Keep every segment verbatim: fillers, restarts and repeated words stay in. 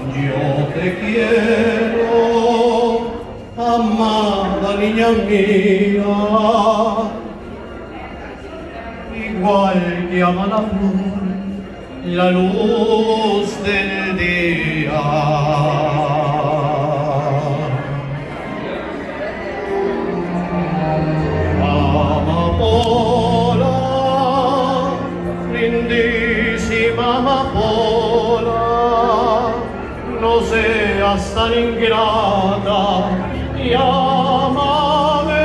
Yo te quiero, amada niña mía, igual que ama la flor la luz del día. Amapola, lindísima amapola, no seas tan ingrata y ámame.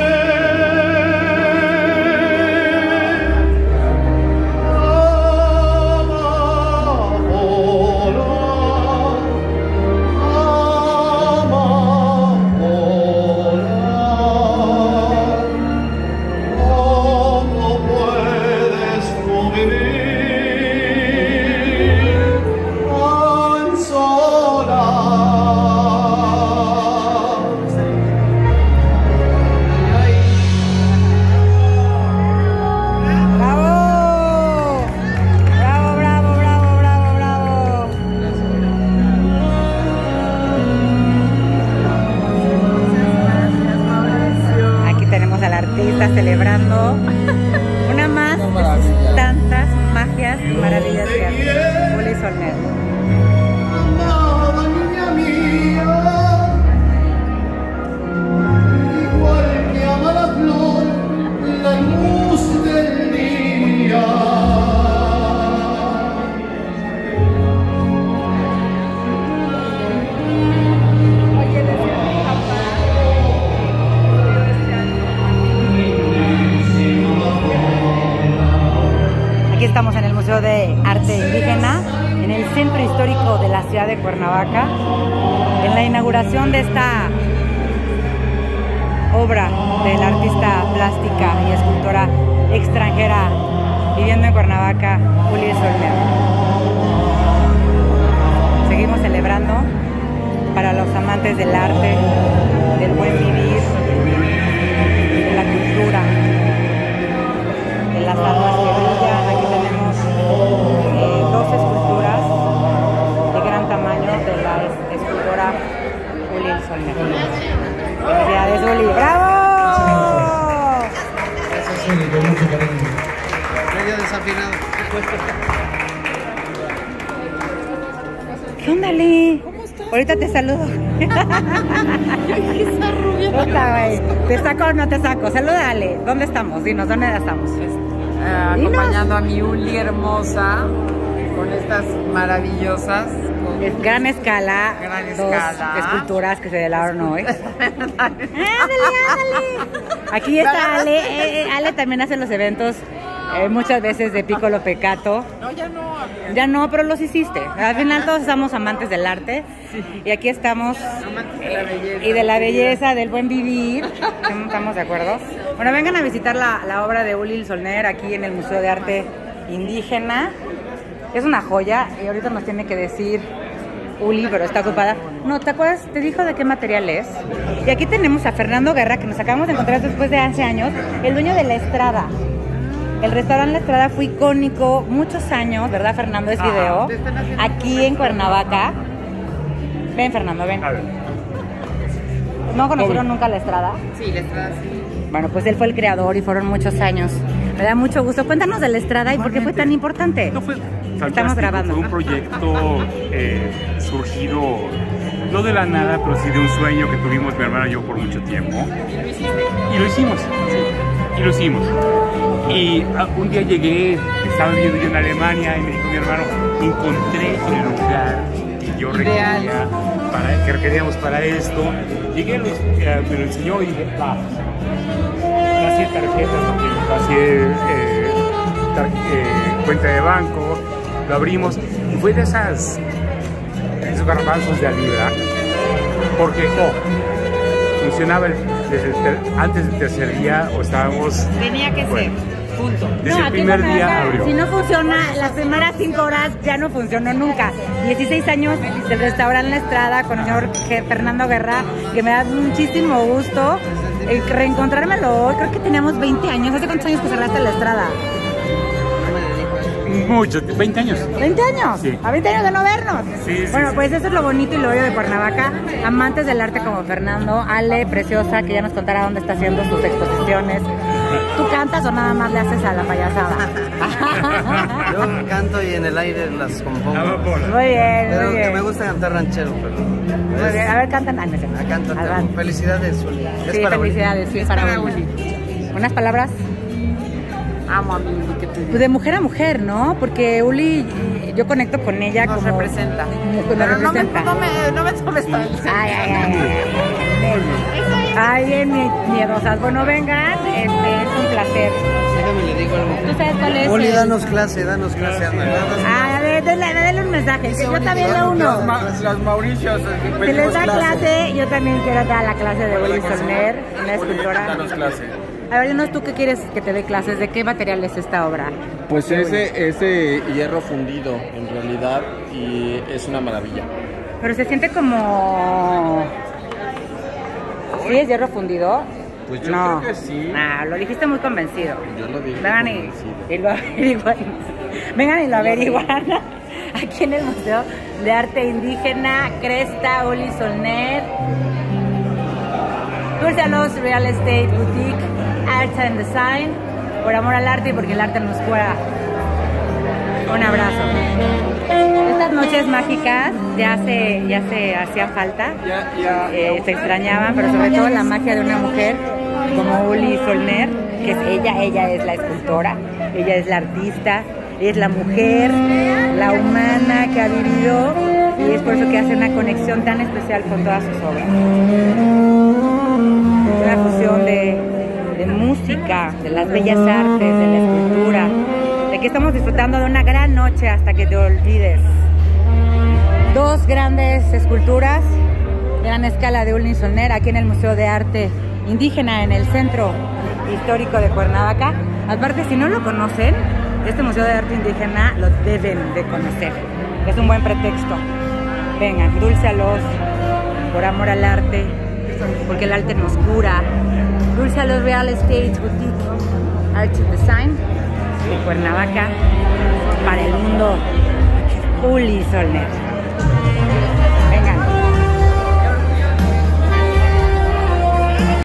Está celebrando una más de sus tantas magias y maravillas que hace Uli Solner. Amada niña mía, igual que ama la flor la luz del día. Aquí estamos en el Museo de Arte Indígena, en el centro histórico de la ciudad de Cuernavaca, en la inauguración de esta obra del artista plástica y escultora extranjera viviendo en Cuernavaca, Uli Solner. Seguimos celebrando para los amantes del arte, del buen vivir, de la cultura, de las almas que brillan. Aquí tenemos eh, dos esculturas de gran tamaño de la escultora Uli Solner. Felicidades, Uli. ¡Bravo! Gracias, Uli, con mucho cariño. Medio desafinado. ¿Qué onda, Lee? ¿Cómo estás? Ahorita te saludo. Esa rubia. Puta, güey. ¿Te saco o no te saco? Salúdale. ¿Dónde estamos? Dinos, ¿dónde estamos? Eh, acompañando a mi Uli hermosa con estas maravillosas con Es gran escala, gran dos escala. esculturas que se velaron hoy. ¡Ándale, ándale! Aquí está Ale. Eh, eh, Ale también hace los eventos eh, muchas veces de Piccolo Peccato. No, ya no. Ya no, pero los hiciste. Al final todos somos amantes del arte. Y aquí estamos. Amantes de la belleza. Y de la belleza, del buen vivir. ¿Estamos de acuerdo? Bueno, vengan a visitar la, la obra de Uli Solner aquí en el Museo de Arte Indígena. Es una joya y ahorita nos tiene que decir Uli, pero está ocupada. No, ¿te acuerdas? Te dijo de qué material es. Y aquí tenemos a Fernando Guerra, que nos acabamos de encontrar después de once años, el dueño de La Estrada. El restaurante La Estrada fue icónico muchos años, ¿verdad, Fernando? Es video. Aquí en Cuernavaca. Ven, Fernando, ven. ¿No conocieron nunca La Estrada? Sí, La Estrada, sí. Bueno, pues él fue el creador y fueron muchos años. Me da mucho gusto. Cuéntanos de La Estrada y por qué fue tan importante. No, fue Estamos fantástico. grabando. Fue un proyecto eh, surgido, no de la nada, pero sí de un sueño que tuvimos mi hermana y yo por mucho tiempo. Y lo hicimos. Y lo hicimos. Y uh, un día llegué, estaba viviendo yo en Alemania y me dijo mi hermano, encontré el lugar que yo requería, para, que requeríamos para esto. Llegué, lo, eh, me lo enseñó y dije, va. Pasé tarjetas, pasé eh, tar eh, cuenta de banco, lo abrimos y fue de esas, esos garbanzos de a libra, porque oh, funcionaba el, desde el ter, antes del tercer día o estábamos... Tenía que bueno, ser. Punto. Desde No, el primer aquí día acá, abrió. si no funciona, las primeras cinco horas ya no funcionó nunca. dieciséis años del restaurante La Estrada con el señor Fernando Guerra, que me da muchísimo gusto el reencontrármelo hoy. Creo que teníamos veinte años. ¿Hace cuántos años que cerraste La Estrada? Mucho, veinte años. ¿veinte años? Sí. ¿A veinte años de no vernos? Sí, sí, Bueno, sí. pues eso es lo bonito y lo bello de Cuernavaca. Amantes del arte como Fernando, Ale, preciosa, que ya nos contará dónde está haciendo sus exposiciones. ¿Tú cantas o nada más le haces a la payasada? Yo canto y en el aire las compongo. Muy bien, Pero muy que bien. me gusta cantar ranchero, pero... Muy bien. A ver, cantan. Ah, no sé. Ah, canto, Adelante. felicidades, Uli. Es Sí, para Uli. felicidades, sí, es para Uli. ¿Unas palabras? Amo a mi Uli, que te Pues de mujer a mujer, ¿no? Porque Uli, yo conecto con ella nos como... representa. como- me Pero no me, representa. no me, no me tomes tan en serio. Ay, ay, ay, ay. Ay, bien mie- miedosas. Bueno, vengan, este, es un placer. Déjame le digo algo. ¿Tú sabes cuál es? Uli, el- danos clase, danos clase. Anda, danos Ah, a ver, denle, denle un mensaje. que Yo también le uno. Las Mauricios, Si les da clase, yo también quiero dar la clase de Uli Solner, una escultora. Danos clase. A ver, dinos tú qué quieres que te dé clases, ¿de qué material es esta obra? Pues ese, ese hierro fundido en realidad y es una maravilla. Pero se siente como... ¿Sí es hierro fundido? Pues yo No. creo que sí. No, lo dijiste muy convencido. Yo lo dije Vengan y, convencido. y lo averiguan. Vengan y lo averiguan. Aquí en el Museo de Arte Indígena, Cresta, Uli Solner. Dulce Alos Real Estate Boutique, Art and Design. Por amor al arte y porque el arte nos cura. Un abrazo. Estas noches mágicas ya se, ya se hacía falta. Ya, ya. Eh, se extrañaban, pero sobre todo la magia de una mujer como Uli Solner, que es ella, ella es la escultora, ella es la artista, ella es la mujer, la humana que ha vivido, y es por eso que hace una conexión tan especial con todas sus obras. Es una fusión de, de música, de las bellas artes, de la escultura, de que estamos disfrutando de una gran noche hasta que te olvides. Dos grandes esculturas, gran escala de Uli Solner, aquí en el Museo de Arte Indígena, en el Centro Histórico de Cuernavaca. Aparte, si no lo conocen, este Museo de Arte Indígena lo deben de conocer. Es un buen pretexto. Vengan, Dulce Alos, por amor al arte, porque el arte nos cura. Dulce Alos Real Estate Boutique, Art and Design, de Cuernavaca, para el mundo, Uli Solner.